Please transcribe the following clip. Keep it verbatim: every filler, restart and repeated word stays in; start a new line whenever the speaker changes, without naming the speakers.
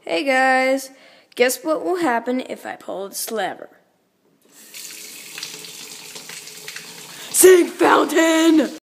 Hey guys, guess what will happen if I pull this lever? Sing Fountain!